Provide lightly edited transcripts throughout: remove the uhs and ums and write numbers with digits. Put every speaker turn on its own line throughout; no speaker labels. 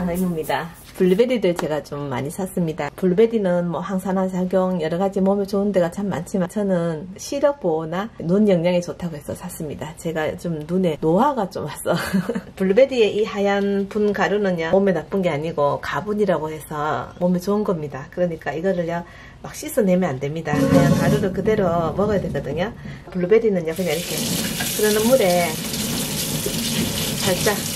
의무입니다. 블루베리를 제가 좀 많이 샀습니다. 블루베리는 뭐 항산화작용 여러가지 몸에 좋은 데가 참 많지만 저는 시력 보호나 눈 영양에 좋다고 해서 샀습니다. 제가 좀 눈에 노화가 좀 왔어. 블루베리의 이 하얀 분 가루는요 몸에 나쁜 게 아니고 가분이라고 해서 몸에 좋은 겁니다. 그러니까 이거를요 막 씻어내면 안 됩니다. 하얀 가루를 그대로 먹어야 되거든요. 블루베리는요 그냥 이렇게 흐르는 물에 살짝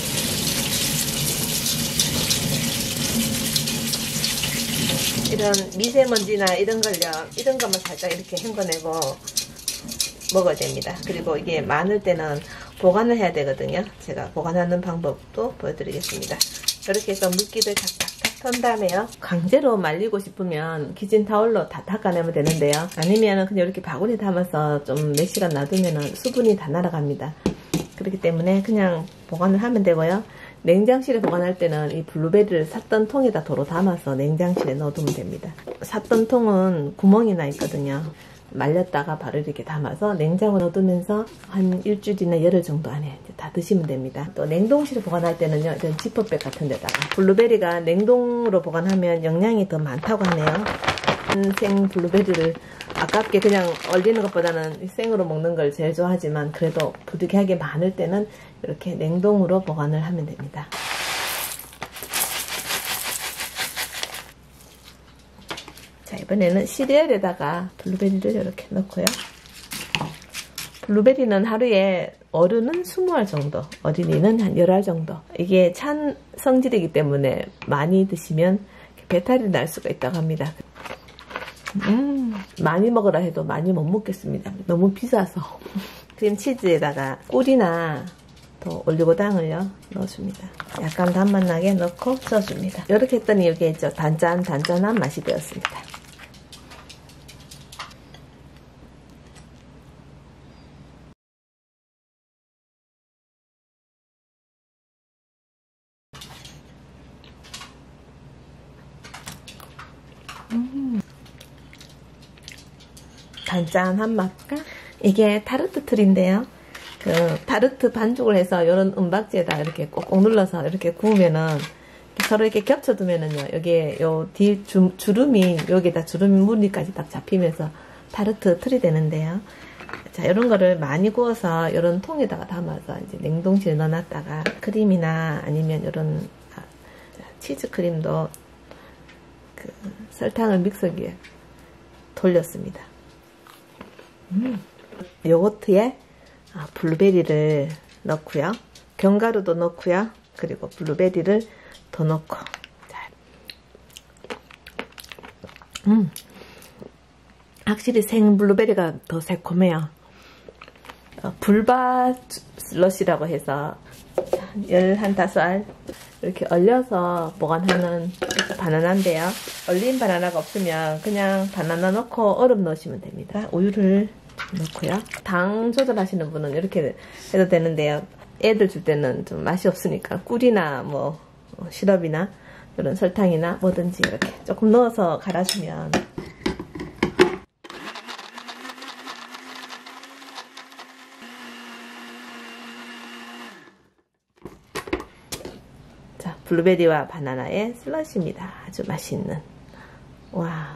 이런 미세먼지나 이런 것만 살짝 이렇게 헹궈내고 먹어야 됩니다. 그리고 이게 많을 때는 보관을 해야 되거든요. 제가 보관하는 방법도 보여드리겠습니다. 이렇게 해서 물기를 탁탁탁 턴 다음에요. 강제로 말리고 싶으면 키친타올로 다 닦아내면 되는데요. 아니면 그냥 이렇게 바구니 담아서 좀 몇 시간 놔두면 수분이 다 날아갑니다. 그렇기 때문에 그냥 보관을 하면 되고요. 냉장실에 보관할 때는 이 블루베리를 샀던 통에다 도로 담아서 냉장실에 넣어두면 됩니다. 샀던 통은 구멍이 나 있거든요. 말렸다가 바로 이렇게 담아서 냉장고에 넣어두면서 한 일주일이나 열흘 정도 안에 다 드시면 됩니다. 또 냉동실에 보관할 때는요, 이런 지퍼백 같은 데다가 블루베리가 냉동으로 보관하면 영양이 더 많다고 하네요. 생 블루베리를 아깝게 그냥 얼리는 것보다는 생으로 먹는 걸 제일 좋아하지만 그래도 부득이하게 많을 때는 이렇게 냉동으로 보관을 하면 됩니다. 자, 이번에는 시리얼에다가 블루베리를 이렇게 넣고요. 블루베리는 하루에 어른은 20알 정도, 어린이는 한 10알 정도. 이게 찬 성질이기 때문에 많이 드시면 배탈이 날 수가 있다고 합니다. 많이 먹으라 해도 많이 못 먹겠습니다. 너무 비싸서. 크림치즈에다가 꿀이나 또 올리고당을요 넣어줍니다. 약간 단맛 나게 넣고 써줍니다. 이렇게 했더니 여기에 있죠, 단짠한 맛이 되었습니다. 단짠한 맛과 이게 타르트 틀인데요. 그 타르트 반죽을 해서 이런 은박지에다 이렇게 꼭꼭 눌러서 이렇게 구우면은 서로 이렇게 겹쳐두면은요, 여기에 요 뒤 주름이 여기다 주름 무늬까지 딱 잡히면서 타르트 틀이 되는데요. 자, 이런 거를 많이 구워서 이런 통에다가 담아서 이제 냉동실에 넣어놨다가 크림이나 아니면 이런 치즈 크림도 그 설탕을 믹서기에 돌렸습니다. 요거트에 블루베리를 넣고요. 견과류도 넣고요. 그리고 블루베리를 더 넣고. 확실히 생 블루베리가 더 새콤해요. 불바 슬러시라고 해서 15알 이렇게 얼려서 보관하는 바나나인데요. 얼린 바나나가 없으면 그냥 바나나 넣고 얼음 넣으시면 됩니다. 우유를 넣고요. 당 조절하시는 분은 이렇게 해도 되는데요. 애들 줄 때는 좀 맛이 없으니까 꿀이나 뭐 시럽이나 이런 설탕이나 뭐든지 이렇게 조금 넣어서 갈아주면 자, 블루베리와 바나나의 슬러시입니다. 아주 맛있는. 와.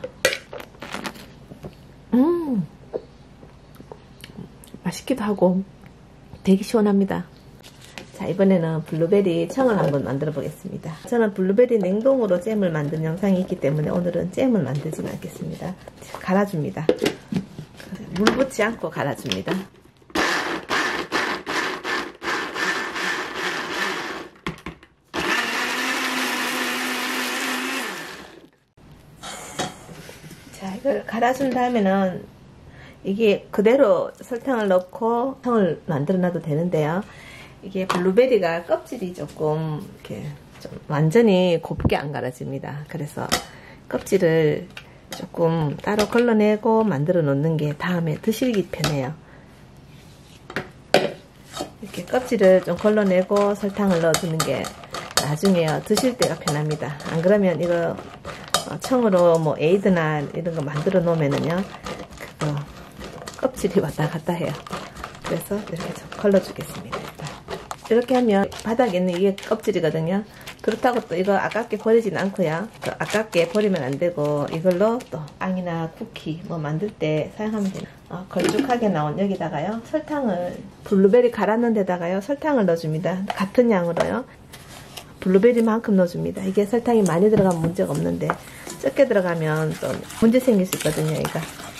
맛있기도 하고 되게 시원합니다. 자, 이번에는 블루베리 청을 한번 만들어 보겠습니다. 저는 블루베리 냉동으로 잼을 만든 영상이 있기 때문에 오늘은 잼을 만들지는 않겠습니다. 갈아줍니다. 물 붓지 않고 갈아줍니다. 자, 이걸 갈아준 다음에는 이게 그대로 설탕을 넣고 청을 만들어 놔도 되는데요. 이게 블루베리가 껍질이 조금 이렇게 좀 완전히 곱게 안 갈아집니다. 그래서 껍질을 조금 따로 걸러내고 만들어 놓는 게 다음에 드시기 편해요. 이렇게 껍질을 좀 걸러내고 설탕을 넣어주는 게 나중에요 드실 때가 편합니다. 안 그러면 이거 청으로 뭐 에이드나 이런 거 만들어 놓으면은요, 그거 껍질이 왔다 갔다 해요. 그래서 이렇게 좀 걸러주겠습니다. 이렇게 하면 바닥에 있는 이게 껍질이거든요. 그렇다고 또 이거 아깝게 버리진 않고요. 아깝게 버리면 안 되고 이걸로 또 빵이나 쿠키 뭐 만들 때 사용하면 돼요. 걸쭉하게 나온 여기다가요 설탕을 블루베리 갈았는 데다가요 설탕을 넣어줍니다. 같은 양으로요. 블루베리만큼 넣어줍니다. 이게 설탕이 많이 들어가면 문제가 없는데 적게 들어가면 또 문제 생길 수 있거든요. 이거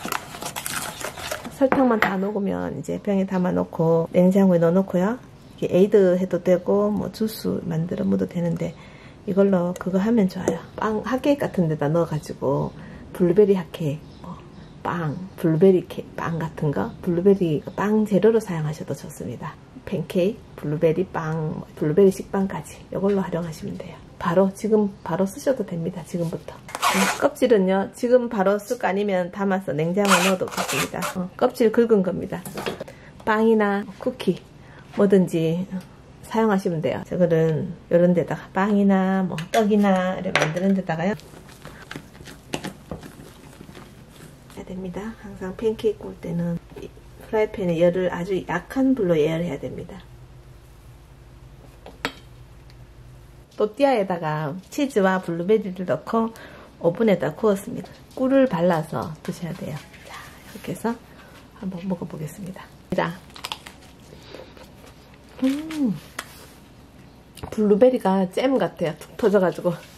설탕만 다 녹으면 이제 병에 담아 놓고 냉장고에 넣어 놓고요. 에이드 해도 되고 뭐 주스 만들어 먹어도 되는데 이걸로 그거 하면 좋아요. 빵 핫케이크 같은 데다 넣어가지고 블루베리 핫케이크, 빵, 블루베리 빵 같은 거 블루베리 빵 재료로 사용하셔도 좋습니다. 팬케이크, 블루베리 빵, 블루베리 식빵까지 이걸로 활용하시면 돼요. 지금 바로 쓰셔도 됩니다. 지금부터. 껍질은요 지금 바로 쓸 거 아니면 담아서 냉장고에 넣어도 좋습니다. 껍질 긁은 겁니다. 빵이나 쿠키 뭐든지 사용하시면 돼요. 저거는 이런 데다가 빵이나 뭐 떡이나 이렇게 만드는 데다가요 해야 됩니다. 항상 팬케이크 구울 때는 프라이팬에 열을 아주 약한 불로 예열해야 됩니다. 또띠아에다가 치즈와 블루베리를 넣고 오븐에다 구웠습니다. 꿀을 발라서 드셔야 돼요. 자, 이렇게 해서 한번 먹어보겠습니다. 블루베리가 잼 같아요. 툭 터져가지고